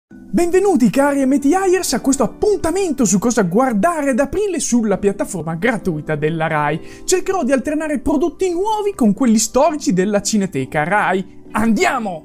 Benvenuti cari MTIers a questo appuntamento su cosa guardare ad aprile sulla piattaforma gratuita della Rai. Cercherò di alternare prodotti nuovi con quelli storici della Cineteca Rai. Andiamo!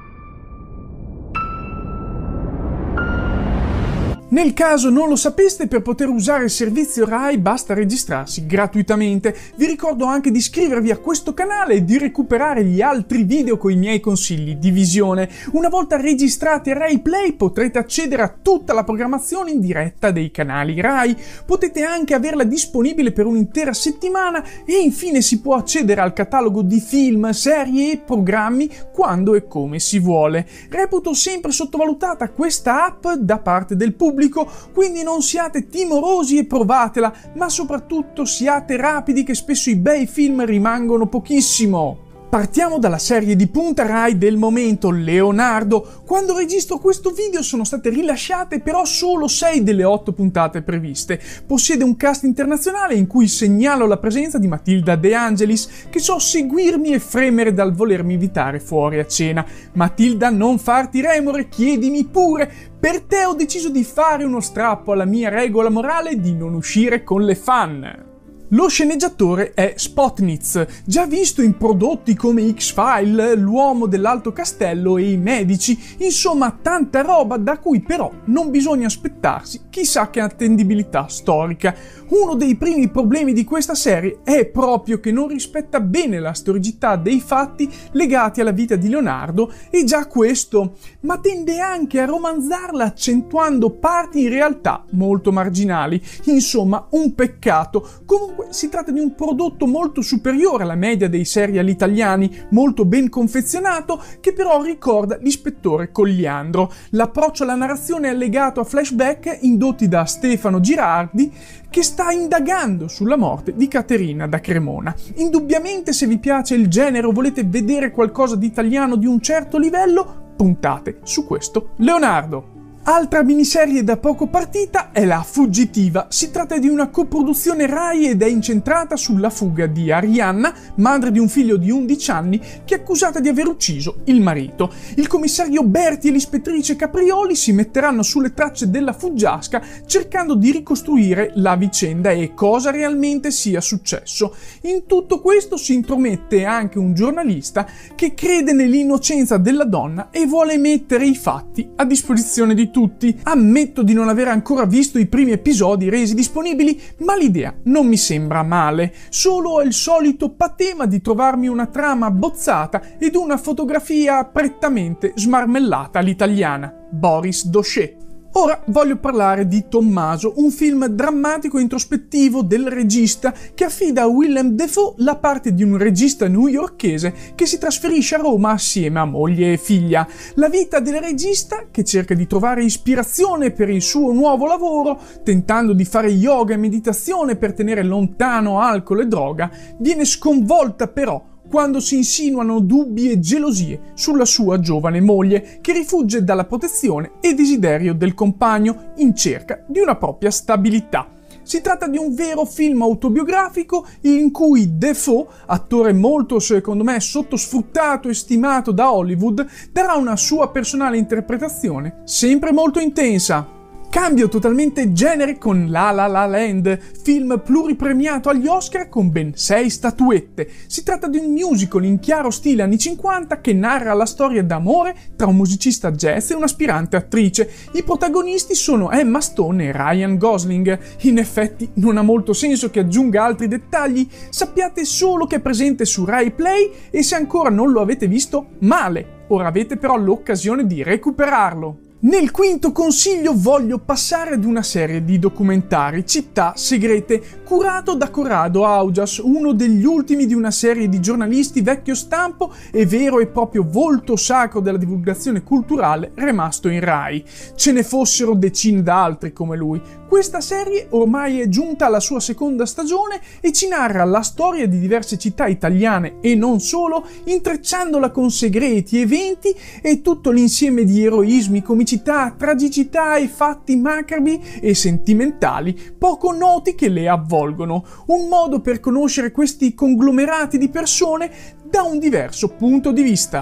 Nel caso non lo sapeste, per poter usare il servizio Rai basta registrarsi gratuitamente. Vi ricordo anche di iscrivervi a questo canale e di recuperare gli altri video con i miei consigli di visione. Una volta registrati a Rai Play potrete accedere a tutta la programmazione in diretta dei canali Rai. Potete anche averla disponibile per un'intera settimana e infine si può accedere al catalogo di film, serie e programmi quando e come si vuole. Reputo sempre sottovalutata questa app da parte del pubblico, quindi non siate timorosi e provatela, ma soprattutto siate rapidi che spesso i bei film rimangono pochissimo. Partiamo dalla serie di punta Rai del momento, Leonardo. Quando registro questo video sono state rilasciate però solo 6 delle 8 puntate previste. Possiede un cast internazionale in cui segnalo la presenza di Matilda De Angelis, che so seguirmi e fremere dal volermi invitare fuori a cena. Matilda, non farti remore, chiedimi pure. Per te ho deciso di fare uno strappo alla mia regola morale di non uscire con le fan. Lo sceneggiatore è Spotnitz, già visto in prodotti come X-File, L'uomo dell'Alto Castello e I Medici, insomma tanta roba da cui però non bisogna aspettarsi chissà che attendibilità storica. Uno dei primi problemi di questa serie è proprio che non rispetta bene la storicità dei fatti legati alla vita di Leonardo, e già questo, ma tende anche a romanzarla accentuando parti in realtà molto marginali. Insomma, un peccato. Comunque si tratta di un prodotto molto superiore alla media dei serial italiani, molto ben confezionato, che però ricorda l'ispettore Cogliandro. L'approccio alla narrazione è legato a flashback indotti da Stefano Girardi, che sta indagando sulla morte di Caterina da Cremona. Indubbiamente, se vi piace il genere o volete vedere qualcosa di italiano di un certo livello, puntate su questo Leonardo. Altra miniserie da poco partita è La Fuggitiva. Si tratta di una coproduzione Rai ed è incentrata sulla fuga di Arianna, madre di un figlio di 11 anni, che è accusata di aver ucciso il marito. Il commissario Berti e l'ispettrice Caprioli si metteranno sulle tracce della fuggiasca cercando di ricostruire la vicenda e cosa realmente sia successo. In tutto questo si intromette anche un giornalista che crede nell'innocenza della donna e vuole mettere i fatti a disposizione di tutti. Ammetto di non aver ancora visto i primi episodi resi disponibili, ma l'idea non mi sembra male. Solo il solito patema di trovarmi una trama bozzata ed una fotografia prettamente smarmellata all'italiana. Boris Dosché. Ora voglio parlare di Tommaso, un film drammatico e introspettivo del regista che affida a Willem Dafoe la parte di un regista newyorkese che si trasferisce a Roma assieme a moglie e figlia. La vita del regista, che cerca di trovare ispirazione per il suo nuovo lavoro, tentando di fare yoga e meditazione per tenere lontano alcol e droga, viene sconvolta però quando si insinuano dubbi e gelosie sulla sua giovane moglie, che rifugge dalla protezione e desiderio del compagno in cerca di una propria stabilità. Si tratta di un vero film autobiografico in cui Dafoe, attore molto secondo me sottosfruttato e stimato da Hollywood, darà una sua personale interpretazione sempre molto intensa. Cambio totalmente genere con La La La Land, film pluripremiato agli Oscar con ben 6 statuette. Si tratta di un musical in chiaro stile anni 50 che narra la storia d'amore tra un musicista jazz e un'aspirante attrice. I protagonisti sono Emma Stone e Ryan Gosling. In effetti non ha molto senso che aggiunga altri dettagli, sappiate solo che è presente su Rai Play e se ancora non lo avete visto, male. Ora avete però l'occasione di recuperarlo. Nel quinto consiglio voglio passare ad una serie di documentari, Città Segrete, curato da Corrado Augias, uno degli ultimi di una serie di giornalisti vecchio stampo e vero e proprio volto sacro della divulgazione culturale rimasto in Rai. Ce ne fossero decine d'altri come lui. Questa serie ormai è giunta alla sua seconda stagione e ci narra la storia di diverse città italiane e non solo, intrecciandola con segreti, eventi e tutto l'insieme di eroismi, comicità, tragicità e fatti macabri e sentimentali poco noti che le avvolgono. Un modo per conoscere questi conglomerati di persone da un diverso punto di vista.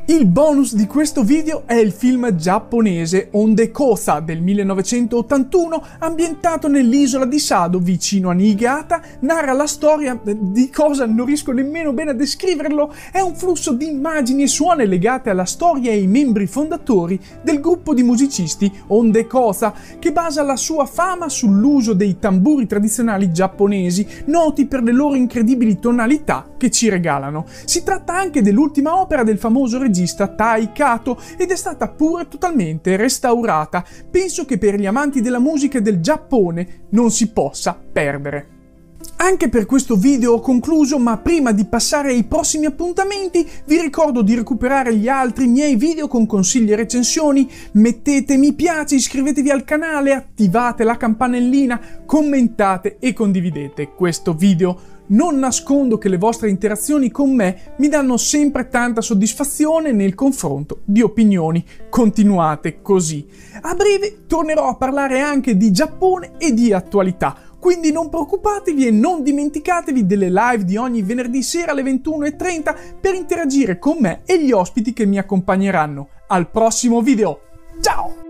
Il bonus di questo video è il film giapponese Onde Kosa del 1981, ambientato nell'isola di Sado vicino a Niigata. Narra la storia di cosa non riesco nemmeno bene a descriverlo. È un flusso di immagini e suoni legate alla storia e ai membri fondatori del gruppo di musicisti Onde Kosa, che basa la sua fama sull'uso dei tamburi tradizionali giapponesi, noti per le loro incredibili tonalità che ci regalano. Si tratta anche dell'ultima opera del famoso regista Tai Kato ed è stata pure totalmente restaurata. Penso che per gli amanti della musica e del Giappone non si possa perdere. Anche per questo video ho concluso, ma prima di passare ai prossimi appuntamenti vi ricordo di recuperare gli altri miei video con consigli e recensioni. Mettete mi piace, iscrivetevi al canale, attivate la campanellina, commentate e condividete questo video. Non nascondo che le vostre interazioni con me mi danno sempre tanta soddisfazione nel confronto di opinioni. Continuate così. A breve tornerò a parlare anche di Giappone e di attualità. Quindi non preoccupatevi e non dimenticatevi delle live di ogni venerdì sera alle 21:30 per interagire con me e gli ospiti che mi accompagneranno. Al prossimo video! Ciao!